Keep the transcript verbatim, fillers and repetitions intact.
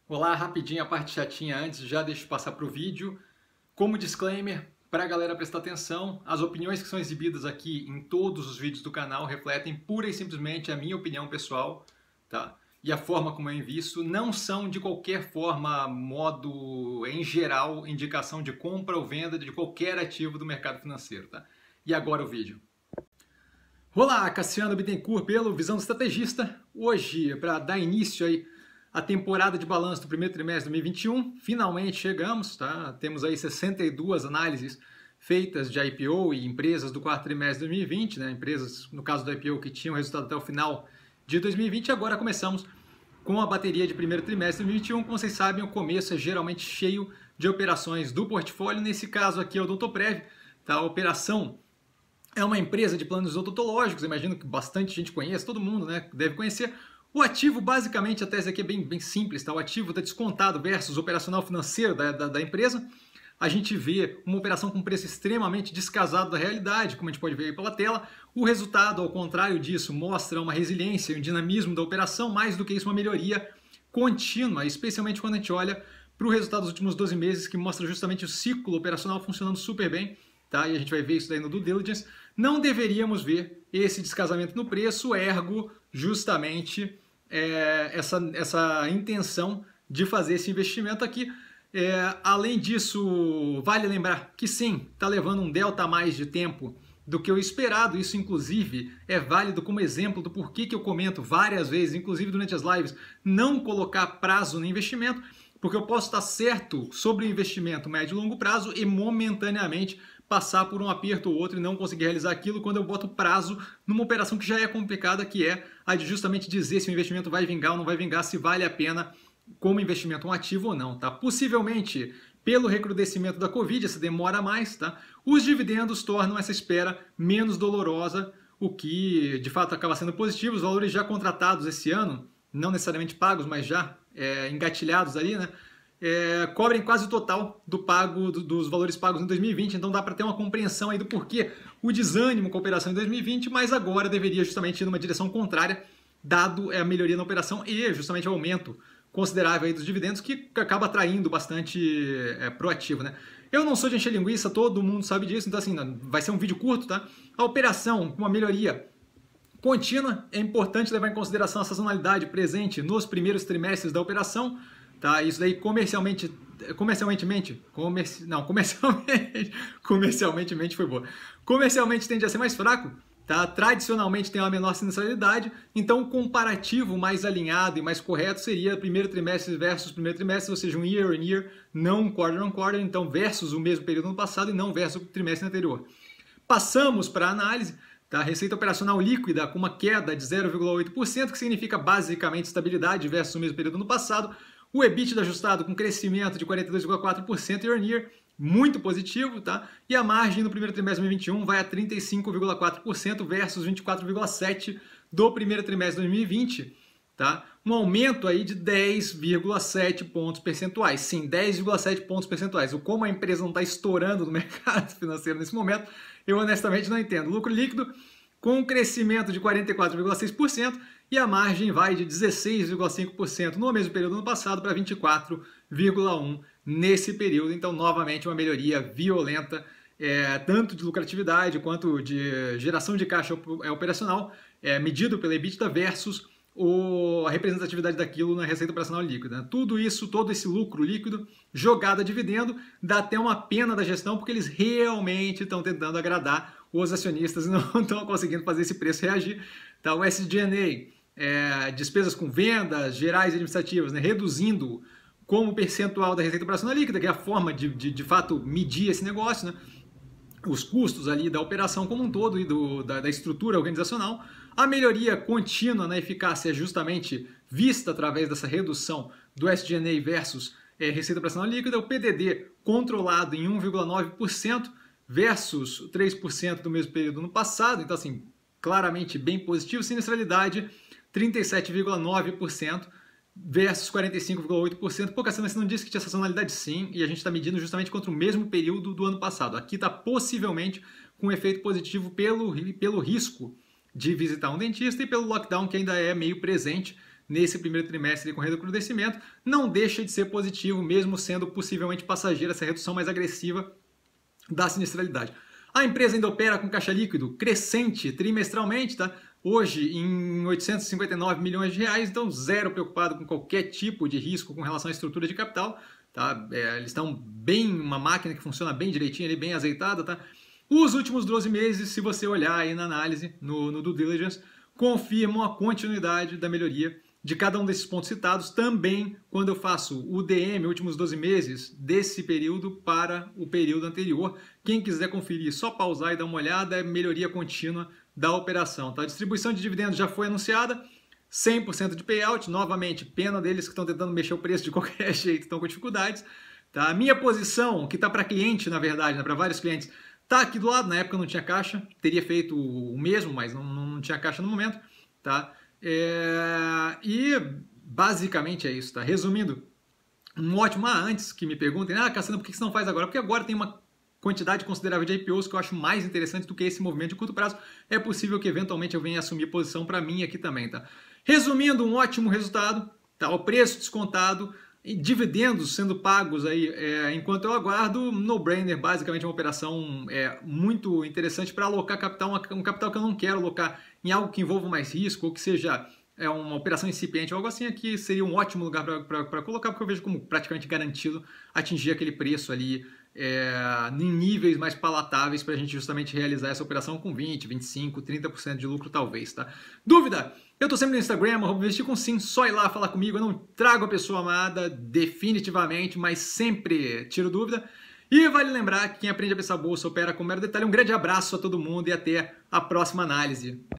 Olá, rapidinho a parte chatinha antes, já deixo eu passar para o vídeo. Como disclaimer, para a galera prestar atenção, as opiniões que são exibidas aqui em todos os vídeos do canal refletem pura e simplesmente a minha opinião pessoal, tá? E a forma como eu invisto não são de qualquer forma, modo, em geral, indicação de compra ou venda de qualquer ativo do mercado financeiro, tá? E agora o vídeo. Olá, Cassiano Bittencourt pelo Visão do Estrategista. Hoje, para dar início aí a temporada de balanço do primeiro trimestre de dois mil e vinte e um, finalmente chegamos, tá? Temos aí sessenta e duas análises feitas de I P O e empresas do quarto trimestre de dois mil e vinte, né? Empresas, no caso do I P O, que tinham resultado até o final de dois mil e vinte. Agora começamos com a bateria de primeiro trimestre de dois mil e vinte e um. Como vocês sabem, o começo é geralmente cheio de operações do portfólio. Nesse caso aqui é o Odontoprev, tá? A operação é uma empresa de planos odontológicos, imagino que bastante gente conhece, todo mundo, né, deve conhecer. O ativo, basicamente, a tese aqui é bem, bem simples, tá? O ativo está descontado versus o operacional financeiro da, da, da empresa. A gente vê uma operação com preço extremamente descasado da realidade, como a gente pode ver aí pela tela. O resultado, ao contrário disso, mostra uma resiliência e um dinamismo da operação, mais do que isso, uma melhoria contínua, especialmente quando a gente olha para o resultado dos últimos doze meses, que mostra justamente o ciclo operacional funcionando super bem, tá? E a gente vai ver isso daí no due diligence. Não deveríamos ver esse descasamento no preço, ergo, justamente, é, essa, essa intenção de fazer esse investimento aqui. É, além disso, vale lembrar que sim, está levando um delta a mais de tempo do que o esperado. Isso, inclusive, é válido como exemplo do porquê que eu comento várias vezes, inclusive durante as lives, não colocar prazo no investimento, porque eu posso estar certo sobre o investimento médio e longo prazo e momentaneamente passar por um aperto ou outro e não conseguir realizar aquilo quando eu boto prazo numa operação que já é complicada, que é a de justamente dizer se o investimento vai vingar ou não vai vingar, se vale a pena como investimento um ativo ou não, tá? Possivelmente, pelo recrudescimento da Covid, essa demora mais, tá? Os dividendos tornam essa espera menos dolorosa, o que de fato acaba sendo positivo. Os valores já contratados esse ano, não necessariamente pagos, mas já é, engatilhados ali, né? É, cobrem quase o total do pago, do, dos valores pagos em dois mil e vinte, então dá para ter uma compreensão aí do porquê o desânimo com a operação em dois mil e vinte, mas agora deveria justamente ir numa direção contrária, dado a melhoria na operação e justamente o aumento considerável aí dos dividendos, que acaba atraindo bastante é, proativo, né? Eu não sou de encher linguiça, todo mundo sabe disso, então assim, vai ser um vídeo curto, tá? A operação com uma melhoria contínua, é importante levar em consideração a sazonalidade presente nos primeiros trimestres da operação, tá? Isso daí comercialmente, comercialmente, comerci, não, comercialmente, comercialmente foi boa. Comercialmente tende a ser mais fraco, tá? Tradicionalmente tem uma menor sinistralidade, então o comparativo mais alinhado e mais correto seria primeiro trimestre versus primeiro trimestre, ou seja, um year on year, não quarter on quarter, então versus o mesmo período no passado e não versus o trimestre anterior. Passamos para a análise. Tá? Receita operacional líquida com uma queda de zero vírgula oito por cento, que significa basicamente estabilidade versus o mesmo período no passado. O EBITDA ajustado com crescimento de quarenta e dois vírgula quatro por cento year on year, muito positivo, tá? E a margem no primeiro trimestre de dois mil e vinte e um vai a trinta e cinco vírgula quatro por cento versus vinte e quatro vírgula sete por cento do primeiro trimestre de dois mil e vinte, tá? Um aumento aí de dez vírgula sete pontos percentuais. Sim, dez vírgula sete pontos percentuais. O como a empresa não está estourando no mercado financeiro nesse momento, eu honestamente não entendo. Lucro líquido com um crescimento de quarenta e quatro vírgula seis por cento e a margem vai de dezesseis vírgula cinco por cento no mesmo período do ano passado para vinte e quatro vírgula um por cento nesse período. Então, novamente, uma melhoria violenta, é, tanto de lucratividade quanto de geração de caixa operacional, é, medido pela EBITDA versus o, a representatividade daquilo na receita operacional líquida. Tudo isso, todo esse lucro líquido jogado a dividendo, dá até uma pena da gestão, porque eles realmente estão tentando agradar os acionistas e não estão conseguindo fazer esse preço reagir. Tá? O S G and A, é, despesas com vendas gerais e administrativas, né, reduzindo como percentual da receita operacional líquida, que é a forma de, de, de fato, medir esse negócio, né? Os custos ali da operação como um todo e do, da, da estrutura organizacional. A melhoria contínua na eficácia é justamente vista através dessa redução do S G and A versus é, receita operacional líquida. O P D D controlado em um vírgula nove por cento versus três por cento do mesmo período no passado. Então, assim, claramente bem positivo. Sinistralidade, trinta e sete vírgula nove por cento versus quarenta e cinco vírgula oito por cento. Pô, Cassiano, você não disse que tinha sazonalidade? Sim, e a gente está medindo justamente contra o mesmo período do ano passado. Aqui está possivelmente com um efeito positivo pelo, pelo risco de visitar um dentista e pelo lockdown que ainda é meio presente, nesse primeiro trimestre com recrudescimento, não deixa de ser positivo, mesmo sendo possivelmente passageira essa redução mais agressiva da sinistralidade. A empresa ainda opera com caixa líquido crescente trimestralmente, tá? Hoje em oitocentos e cinquenta e nove milhões de reais, então zero preocupado com qualquer tipo de risco com relação à estrutura de capital, tá? É, eles estão bem, uma máquina que funciona bem direitinho, ali, bem azeitada, tá? Os últimos doze meses, se você olhar aí na análise, no, no due diligence, confirmam a continuidade da melhoria de cada um desses pontos citados, também quando eu faço o D M, últimos doze meses, desse período para o período anterior. Quem quiser conferir, só pausar e dar uma olhada, é melhoria contínua da operação. Tá? A distribuição de dividendos já foi anunciada, cem por cento de payout, novamente, pena deles que estão tentando mexer o preço de qualquer jeito, estão com dificuldades. Tá? A minha posição, que está para cliente, na verdade, né, para vários clientes, está aqui do lado, na época não tinha caixa, teria feito o mesmo, mas não, não tinha caixa no momento. Tá? É, e basicamente é isso, tá? Resumindo, um ótimo. Ah, antes que me perguntem, ah, Cassiano, por que você não faz agora? Porque agora tem uma quantidade considerável de I P Os que eu acho mais interessante do que esse movimento de curto prazo. É possível que eventualmente eu venha assumir posição para mim aqui também, tá? Resumindo, um ótimo resultado, tá? O preço descontado, e dividendos sendo pagos aí é, enquanto eu aguardo, no-brainer, basicamente uma operação é, muito interessante para alocar capital, um capital que eu não quero alocar em algo que envolva mais risco ou que seja é, uma operação incipiente, algo assim aqui seria um ótimo lugar para colocar, porque eu vejo como praticamente garantido atingir aquele preço ali é, em níveis mais palatáveis para a gente justamente realizar essa operação com vinte, vinte e cinco, trinta por cento de lucro talvez, tá? Dúvida? Eu tô sempre no Instagram, arroba investir com sim, só ir lá falar comigo, eu não trago a pessoa amada definitivamente, mas sempre tiro dúvida. E vale lembrar que quem aprende a pensar bolsa opera com mero detalhe. Um grande abraço a todo mundo e até a próxima análise.